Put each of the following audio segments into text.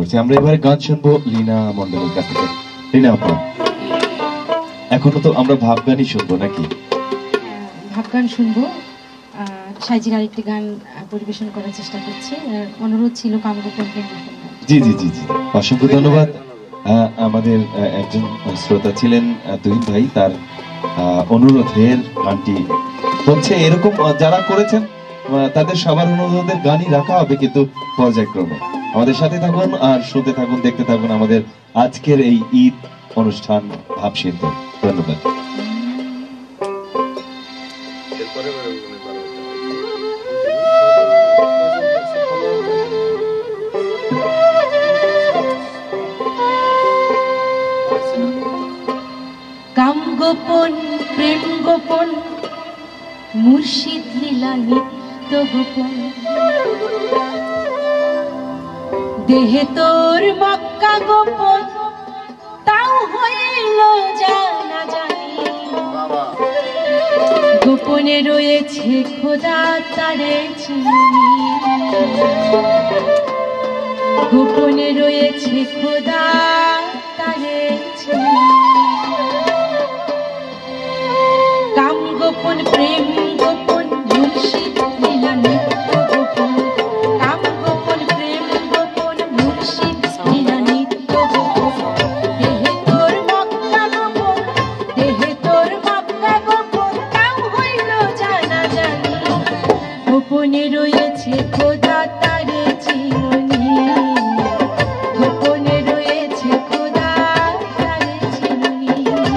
করছি। আমরা এবারে গান শুনবো লীনা মন্ডলের কাছ থেকে। লীনা আপা, এখনো তো আমরা ভাব গানই শুনবো নাকি? ভাব গান শুনবো। সাইজির আরেকটি গান পরিবেশন করার চেষ্টা করছি। অনুরোধ ছিল কামগোপন প্রেম গোপন। জি জি জি জি, অসংখ্য ধন্যবাদ। আমাদের একজন শ্রোতা ছিলেন তুহিন ভাই, তার অনুরোধের গানটি হচ্ছে এরকম যারা করেছেন তাদের সবার অনুরোধের গানই রাখা হবে, কিন্তু পর্যায়ক্রমে। আমাদের সাথে থাকুন আর শুনতে থাকুন, দেখতে থাকুন আমাদের আজকের এই ঈদ অনুষ্ঠান ভাব সিদ্ধ। ধন্যবাদ। কাম গোপন প্রেম গোপন মুর্শিদ লীলা নিত্য গোপন, দেহে তোর মক্কা গোপন তাও হইল জানা জানি, গোপনে রয়েছে খোদা তারে চিনি, গোপনে রয়েছে খোদা তারে চিনি। কাম গোপন প্রেম গোপন মুর্শিদ লীলা নিত্য গোপন, কাম গোপন প্রেম গোপন মুর্শিদ লীলা নিত্য গোপন, দেহে তোর মক্কা গোপন, দেহে তোর মক্কা গোপন তাও হইল জানা জানি, গোপনে রয়েছে খোদা তারে চিনি, গোপনে রয়েছে খোদা তারে চিনি।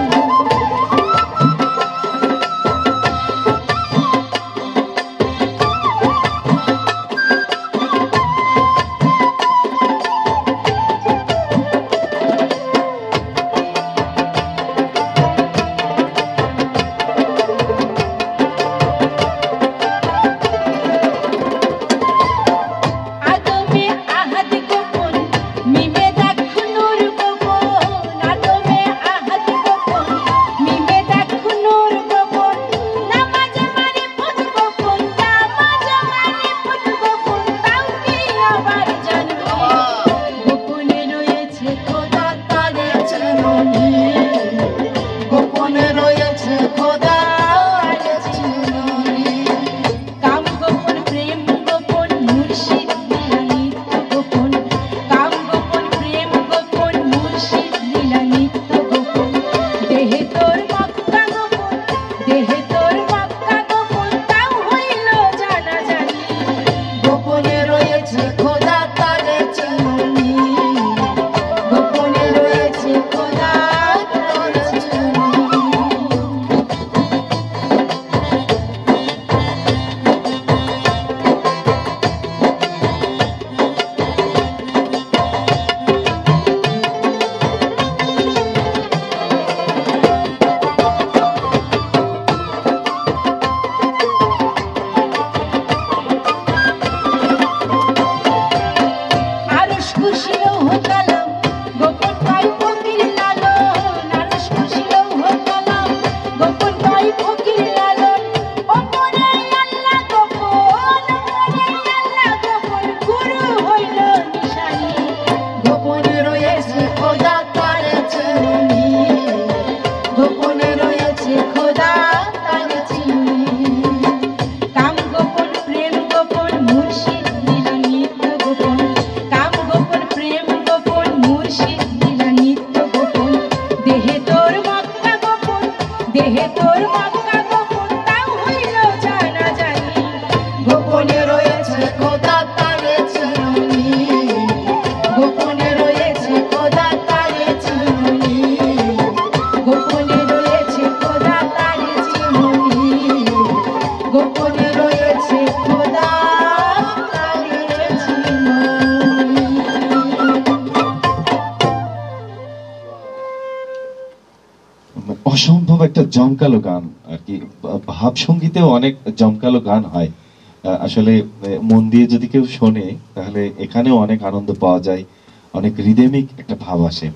অসম্ভব একটা জমকালো গান আর কি। ভাব সঙ্গীতেও অনেক জমকালো গান হয়, আসলে মন দিয়ে যদি কেউ শোনে তাহলে এখানেও অনেক আনন্দ পাওয়া যায়, অনেক রিদেমিক একটা ভাব আসে।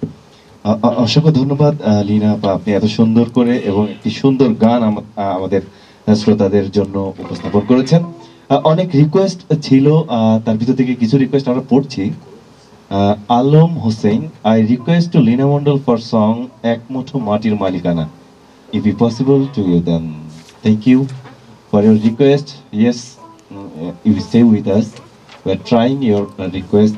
অসংখ্য ধন্যবাদ লীনা আপা, আপনি এত সুন্দর করে এবং একটি সুন্দর গান আমাদের শ্রোতাদের জন্য উপস্থাপন করেছেন। অনেক রিকোয়েস্ট ছিল, তার ভিতর থেকে কিছু রিকোয়েস্ট আমরা পড়ছি। Alom Hussein, I request to Lina Mondol for song Ek Mutho Matir Malikana. If it possible to you, then thank you for your request. Yes, you stay with us. We are trying your request.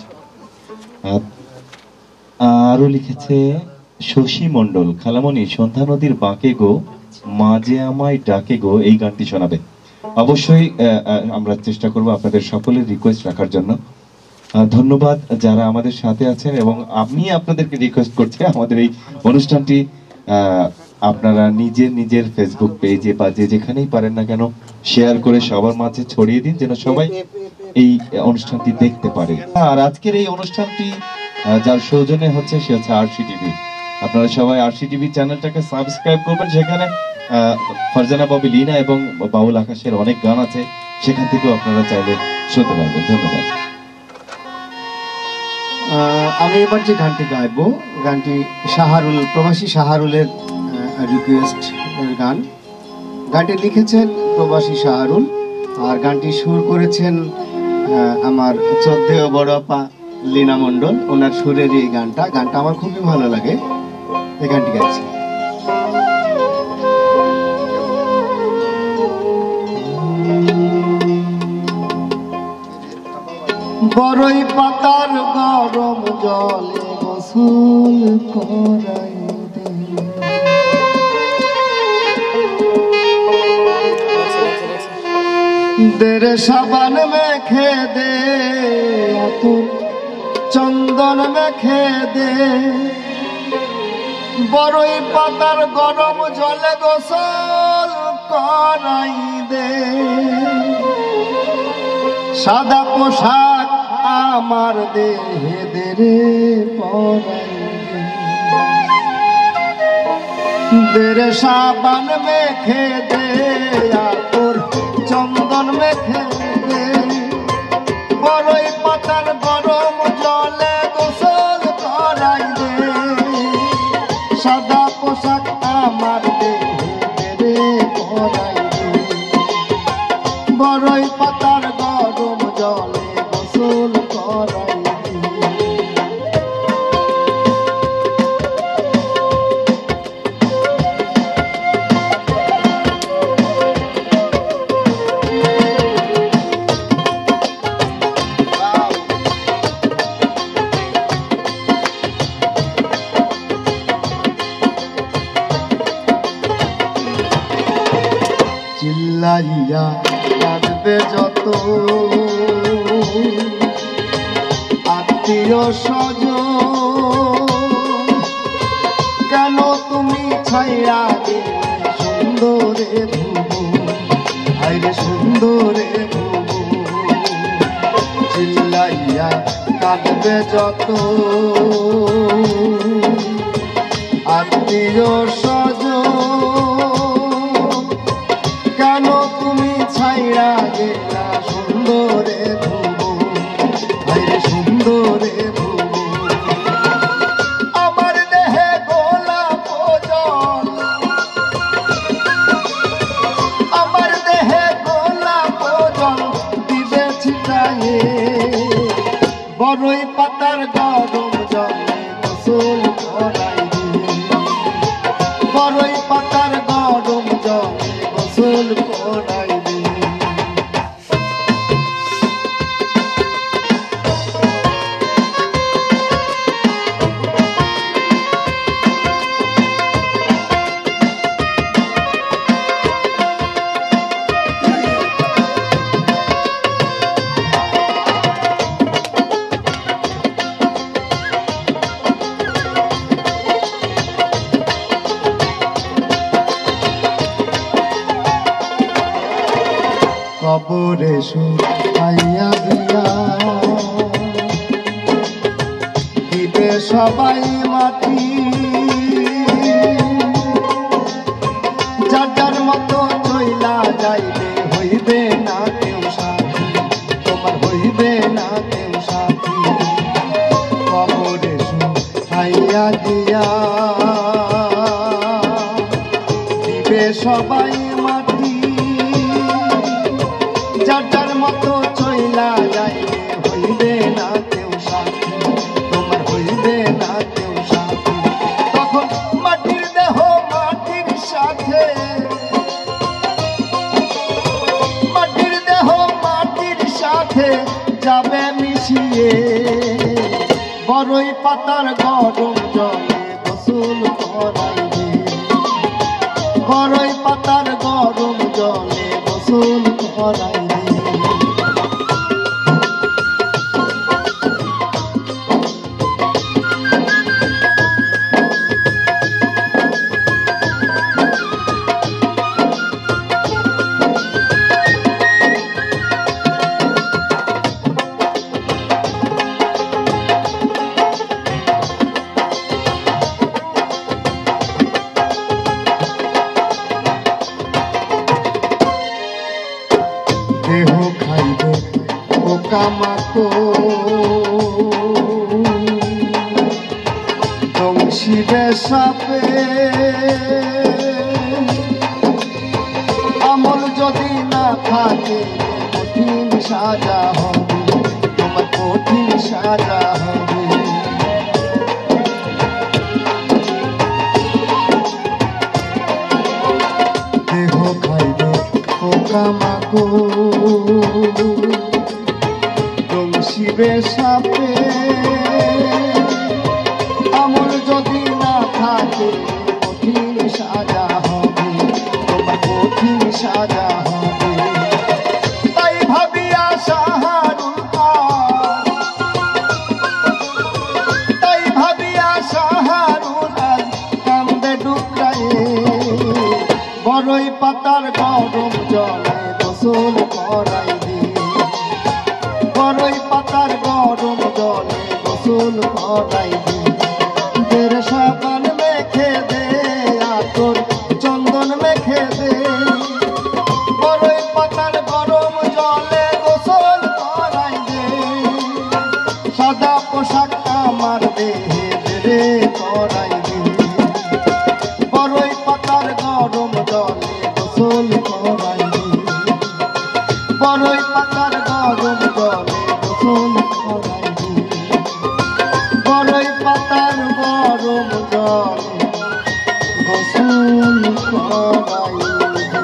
আরো লিখেছে শশী মণ্ডল, খালামণি সন্ধ্যা নদীর বাঁকে গো মাঝে আমায় ডাকে গো, এই গানটি শোনাবে। অবশ্যই আমরা চেষ্টা করব আপনাদের সকলের রিকোয়েস্ট রাখার জন্য। ধন্যবাদ যারা আমাদের সাথে আছেন, এবং আমি আপনাদেরকে রিকোয়েস্ট করছি আমাদের এই অনুষ্ঠানটি আপনারা নিজের ফেসবুক পেজে বা যেখানেই পারেন না কেন শেয়ার করে সবার মাঝে ছড়িয়ে দিন, যেন সবাই এই অনুষ্ঠানটি দেখতে পারে। আর আজকের এই অনুষ্ঠানটি যার সৌজন্যে হচ্ছে সে হচ্ছে আরসি টিভি। আপনারা সবাই আরসি টিভি চ্যানেলটাকে সাবস্ক্রাইব করবেন, সেখানে ফারজানা ববি, লিনা এবং বাউল আকাশের অনেক গান আছে, সেখান থেকেও আপনারা চাইলে শুনতে পারবেন। ধন্যবাদ। আমি এবার যে গানটি গাইবো, গানটি শাহরুল, প্রবাসী শাহরুলের রিকোয়েস্ট এর গান। গানটি লিখেছেন প্রবাসী শাহরুল, আর গানটি সুর করেছেন আমার শ্রদ্ধেয় বড় আপা লীনা মণ্ডল। ওনার সুরের এই গানটা আমার খুবই ভালো লাগে, এই গানটি গাইছি। বড়ই পাতার গরম জলে গোসল করাই দে, দেরে সাবান মেখে দে, আতর চন্দন মেখে দে, বড়ই পাতার গরম জলে গোসল করাই দে, সাদা পোশাক আমার দেহে দেরে পরাই দে, দেরে সাবান মেখে দে, আতর চন্দন মেখে দে, বড়ই পাতার গরম জলে গোসল করাই দে, সাদা পোশাক আমার দেহে দেরে পরাই দে, বড়ই পাতার গরম জলে গোসল করাই দে। চিল্লাইয়া কাঁদবে যত আত্মীয় স্বজন, কেন তুমি ছাইয়া গেলে সুন্দরে ভুবন, আইরে সুন্দরে ভুবন, চিল্লাইয়া কাঁদবে যত আত্মীয় স্বজন, কেন তুমি ছাইড়া গেলা সুন্দরে ভুবন, আইরে সুন্দরে ভুবন, আমার দেহে গোলাপ জল, আমার দেহে গোলাপ জল দিবে ছিটায়ে, বড়ই পাতার গরম জলে গোসল করাই দে, বড়ই পাতার গরম জলে গোসল করাই দে। কবরে শুকাইয়া দিয়া দিবে সবাই মাটি, যার যার মতো চইলা যাইবে, হইবে না কেউ সাথী, তোমার হইবে না কেউ সাথী, কবরে শুকাইয়া দিয়া দিবে সবাই মাটি, যার যার মতো চইলা যাইবে, হইবে না কেউ সাথী, বড়ই পাতার গরম জলে গোসল করাইবে, বড়ই পাতার গরম জলে গোসল করাইবে। দেহ খাইবে পোকামাকড়, দংশিবে সাপে, আমল যদি না থাকে কঠিন সাজা হবে, তোমার কঠিন সাজা হবে। দেহ খাইবে পোকামাকড়, দংশিবে সাপে, আমল যদি না থাকে কঠিন সাজা হবে, তোমার কঠিন সাজা হবে। তাই ভাবিয়া সাহারুল আজ, তাই ভাবিয়া সাহারুল আজ কান্দে ডুকরায়ে, বড়ই পাতার গরম জলে গোসল করাইবে, বড়ই পাতার গরম জলে গোসল করাইবে। দের সাবান মেখে দে, আতর চন্দন মেখে দে, বড়ই পাতার গরম জলে গোসল করাইবে। সাদা পোশাক আমার দেহে দেরে করাইবে, বড়ই পাতার গরম জলে গোসল করাইবে, বড়ই পাতার গরম জলে গোসল করাইবে, বড়ই পাতার গরম জলে গোসল করাইবে।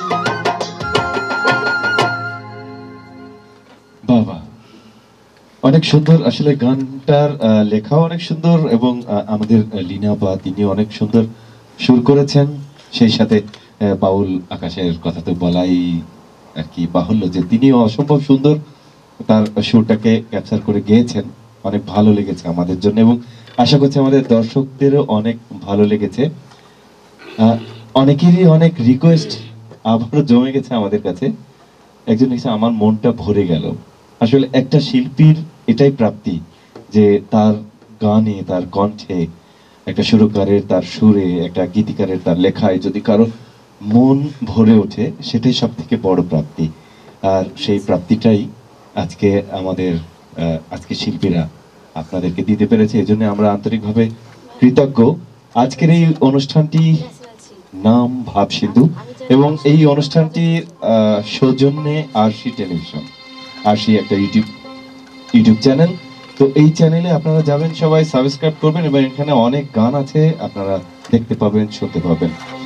বাবা, অনেক সুন্দর। আসলে গানটার লেখাও অনেক সুন্দর এবং আমাদের লীনা বা তিনি অনেক সুন্দর সুর করেছেন। সেই সাথে বাউল আকাশের কথা তো বলাই আর কি বাহুল্য যে তিনিও অসম্ভব সুন্দর তার সুরটাকে ক্যাপচার করে গেয়েছেন। অনেক ভালো লেগেছে আমাদের জন্য এবং আশা করছি আমাদের দর্শকদেরও অনেক ভালো লেগেছে। অনেকেরই অনেক রিকোয়েস্ট আবারও জমে গেছে আমাদের কাছে। একজন লিখছে আমার মনটা ভরে গেল। আসলে একটা শিল্পীর এটাই প্রাপ্তি যে তার গানে, তার কণ্ঠে, একটা সুরকারের তার সুরে, একটা গীতিকারের তার লেখায় যদি কারো মন ভরে ওঠে সেটাই সব থেকে বড় প্রাপ্তি। আর সেই প্রাপ্তিটাই আজকে আমাদের আজকে শিল্পীরা আপনাদেরকে দিতে পেরেছে। এই জন্য আমরা আন্তরিকভাবে কৃতজ্ঞ। আজকের এই অনুষ্ঠানটি নাম ভাবসিন্ধু এবং এই অনুষ্ঠানটির সৌজন্যে আরশি টেলিভিশন, আরশি একটা ইউটিউব চ্যানেল। তো এই চ্যানেলে আপনারা যাবেন, সবাই সাবস্ক্রাইব করবেন এবং এখানে অনেক গান আছে, আপনারা দেখতে পাবেন, শুনতে পাবেন।